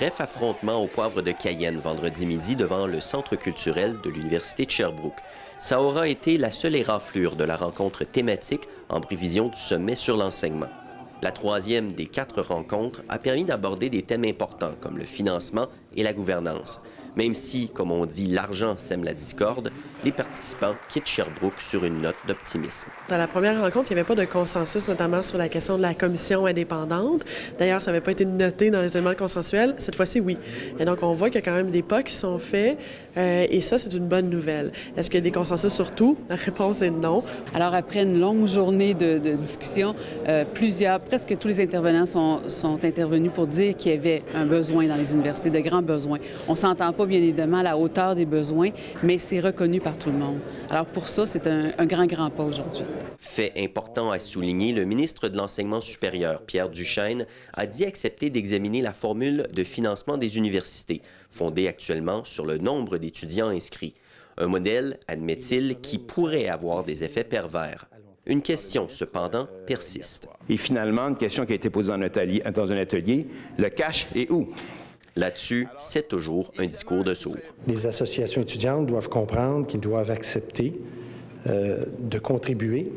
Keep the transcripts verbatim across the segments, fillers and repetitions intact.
Bref affrontement au poivre de Cayenne vendredi midi devant le Centre culturel de l'Université de Sherbrooke. Ça aura été la seule éraflure de la rencontre thématique en prévision du sommet sur l'enseignement. La troisième des quatre rencontres a permis d'aborder des thèmes importants comme le financement et la gouvernance. Même si, comme on dit, l'argent sème la discorde, les participants quittent Sherbrooke sur une note d'optimisme. Dans la première rencontre, il n'y avait pas de consensus, notamment sur la question de la commission indépendante. D'ailleurs, ça n'avait pas été noté dans les éléments consensuels. Cette fois-ci, oui. Et donc, on voit qu'il y a quand même des pas qui sont faits, euh, et ça, c'est une bonne nouvelle. Est-ce qu'il y a des consensus sur tout? La réponse est non. Alors, après une longue journée de, de discussion, euh, plusieurs, presque tous les intervenants sont, sont intervenus pour dire qu'il y avait un besoin dans les universités, de grands besoins. On ne s'entend pas, bien évidemment, à la hauteur des besoins, mais c'est reconnu par tout le monde. Alors, pour ça, c'est un, un grand, grand pas aujourd'hui. Fait important à souligner, le ministre de l'Enseignement supérieur, Pierre Duchesne, a dit accepter d'examiner la formule de financement des universités, fondée actuellement sur le nombre d'étudiants inscrits. Un modèle, admet-il, qui pourrait avoir des effets pervers. Une question, cependant, persiste. Et finalement, une question qui a été posée dans un atelier, dans un atelier, le cash est où? Là-dessus, c'est toujours un discours de sourd. Les associations étudiantes doivent comprendre qu'ils doivent accepter euh, de contribuer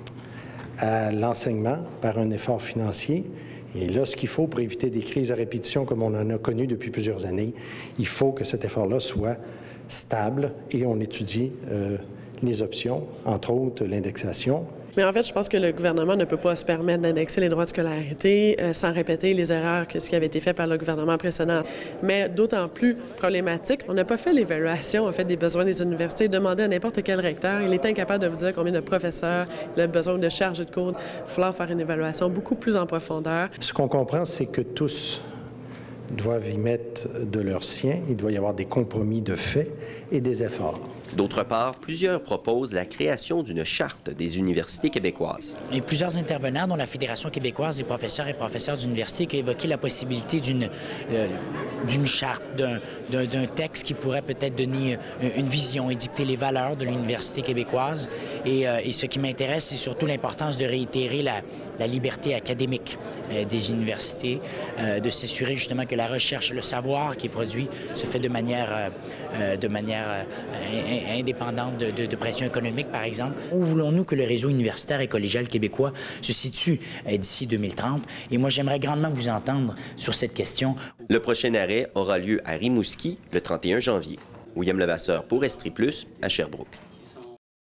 à l'enseignement par un effort financier. Et là, ce qu'il faut pour éviter des crises à répétition comme on en a connu depuis plusieurs années, il faut que cet effort-là soit stable et on étudie euh, les options, entre autres l'indexation. Mais en fait, je pense que le gouvernement ne peut pas se permettre d'annexer les droits de scolarité euh, sans répéter les erreurs que ce qui avait été fait par le gouvernement précédent. Mais d'autant plus problématique, on n'a pas fait l'évaluation en fait des besoins des universités. Demandez à n'importe quel recteur, il est incapable de vous dire combien de professeurs, le besoin de chargés de cours. Il va falloir faire une évaluation beaucoup plus en profondeur. Ce qu'on comprend, c'est que tous doivent y mettre de leur sien. Il doit y avoir des compromis de fait et des efforts. D'autre part, plusieurs proposent la création d'une charte des universités québécoises. Il y a plusieurs intervenants, dont la Fédération québécoise des professeurs et professeurs d'université, qui a évoqué la possibilité d'une euh, d'une charte, d'un d'un texte qui pourrait peut-être donner une vision et dicter les valeurs de l'université québécoise. Et, euh, et ce qui m'intéresse, c'est surtout l'importance de réitérer la, la liberté académique euh, des universités, euh, de s'assurer justement que la recherche, le savoir qui est produit se fait de manière, euh, de manière euh, indépendante de, de, de pression économique, par exemple. Où voulons-nous que le réseau universitaire et collégial québécois se situe euh, d'ici deux mille trente? Et moi, j'aimerais grandement vous entendre sur cette question. Le prochain arrêt aura lieu à Rimouski le trente et un janvier. William Levasseur pour Estrie Plus à Sherbrooke.